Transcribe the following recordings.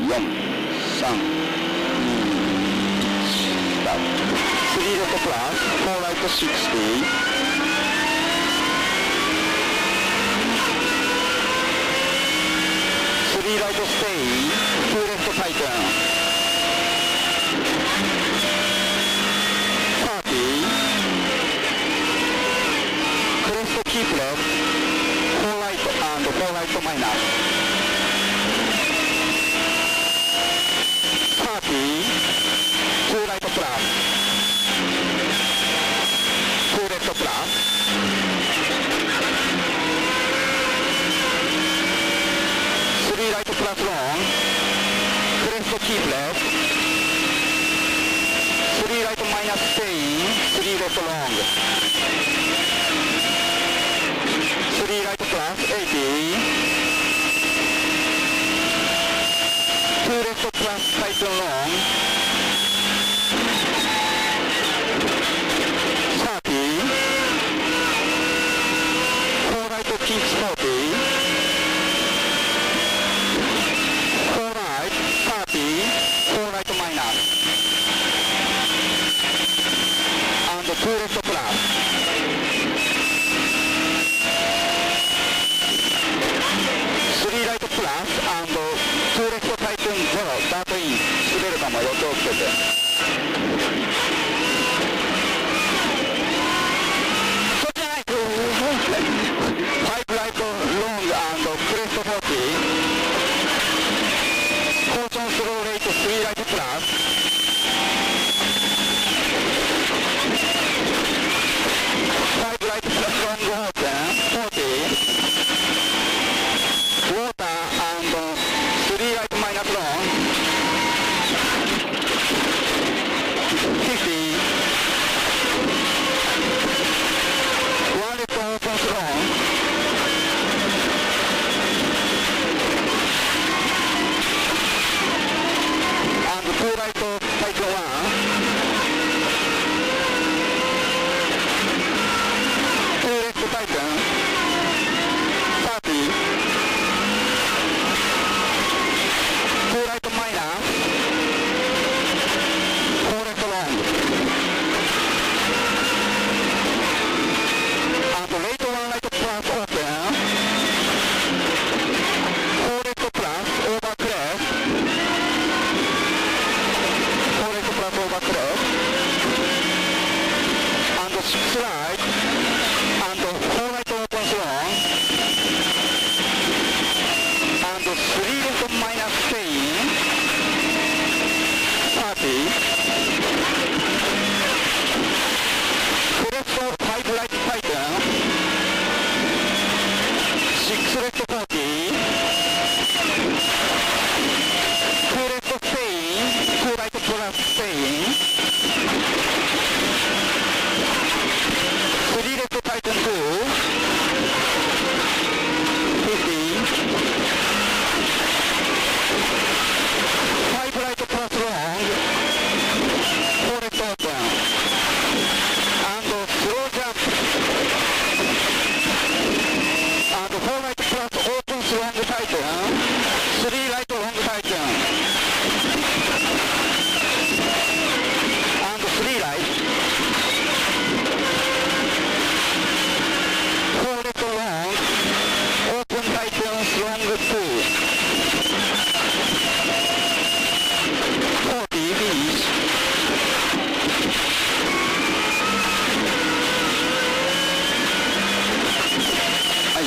3、スタート。3レッドプラス、4ライト60。3ライトステイ、2レフトタイトン。30、クレストキープレフ、4ライト4ライトマイナス。30、2ライトプラス、2レフトプラス。3ライトプラスロング、クレストキープレフ、3ライトマイナスステイン、3レフトロング、3ライトプラス80、2レフトプラスタイトンロング、30、4ライトキープス40、4ライトマイナス and 2レフトプラス。3ライトプラス and 2レフトタイトン0、ダートイン、滑るかも予想をつけて。そっちじゃない。5ライトロング and クレスト40。コーションスローレイト3ライトプラス。5ライトプラスロングホーテン40。ウォーター 3ライトマイナスロン50。1レフトオープンスロング。2ライトタイトン1、2レフトタイトン30、2ライトマイナス、4レフトロング、あとレイト1ライトプラスオープン、4レフトプラスオーバークレス、4レフトプラスオーバークレス and 6ライト and 4ライトオープンスロン and 3レフトマイナスステイン30、クレスト5ライトタイトン6レフト40、2レフトステイン、2ライトプラスステイン、3レフトタイトン2、50、5ライトプラスロング、4レフトオープン、and スロージャンプ、and 4ライトプラスオープンスロングタイトン、3ライトロングタイトン、and 3ライト、4レフトロング、オープンタイトンスロング2、40ビーチ、はい、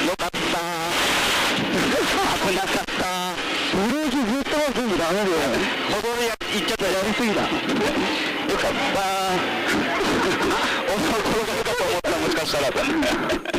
よかった。危なかった。ブレーキずっとは全部ダメだよ。歩道で行っちゃったらやりすぎだ。よかった。俺は転がるかと思ったらもしかしたら。